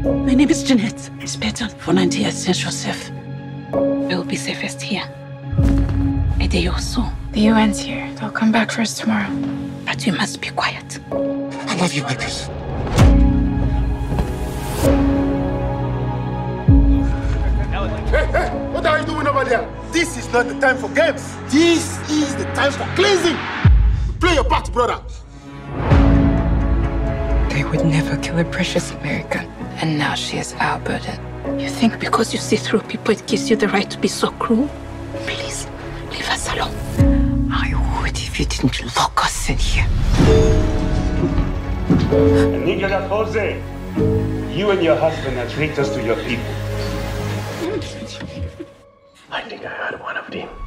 My name is Jeanette. It's better for 90 years since Joseph. We'll be safest here. And they also. The UN's here. They'll come back for us tomorrow. But you must be quiet. I love you, Marcus. Hey, what are you doing over there? This is not the time for games. This is the time for cleansing. You play your part, brother. They would never kill a precious American. And now she is our burden. You think because you see through people, it gives you the right to be so cruel? Please, leave us alone. I would if you didn't lock us in here. Nicolas Jose, you and your husband are traitors to your people. I think I heard one of them.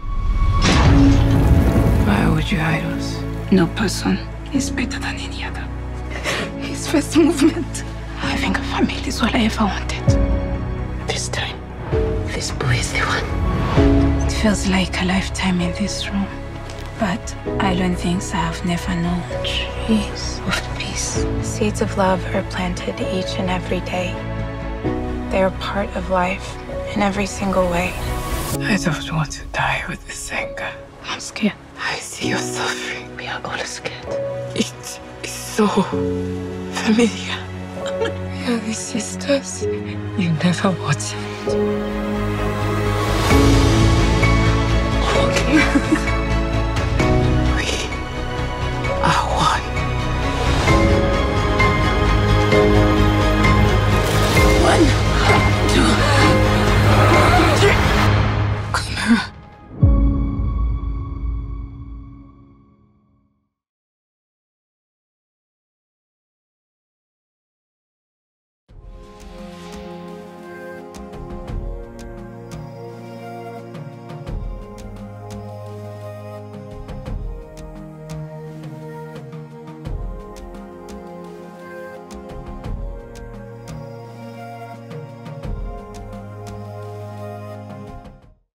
Why would you hide us? No person is better than any other. His first movement. Having a family is all I ever wanted. This time, this boy is the one. It feels like a lifetime in this room. But I learn things I have never known. Trees of peace. Seeds of love are planted each and every day. They are part of life in every single way. I don't want to die with this anger. I'm scared. I see you suffering. We are all scared. It is so familiar. We are the sisters you never wanted.